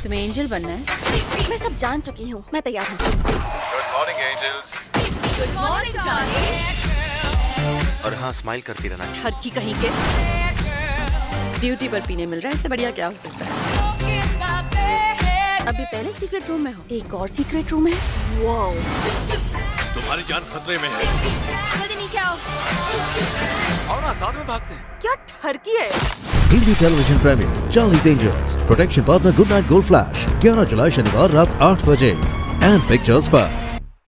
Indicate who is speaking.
Speaker 1: तुम्हें एंजल बनना है?
Speaker 2: मैं सब जान चुकी हूँ, मैं तैयार हूँ।
Speaker 3: Good morning angels.
Speaker 2: Good morning Charlie.
Speaker 3: और हाँ, स्माइल करती रहना।
Speaker 1: ठरकी कहीं के। ड्यूटी पर पीने मिल रहा है, इससे बढ़िया क्या हो सकता है? अभी पहले सीक्रेट रूम में हो।
Speaker 2: एक और सीक्रेट रूम है। वाओ।
Speaker 3: तुम्हारी जान खतरे में है।
Speaker 2: जल्दी नीचे आओ।
Speaker 3: आओ ना, साथ में भागते हैं।
Speaker 1: क्या ठरकी है?
Speaker 4: Hindi television premiere Charlie's Angels, protection partner good night gold flash, 11 जुलाई शनिवार रात 8 बजे एंड पिक्चर्स पर।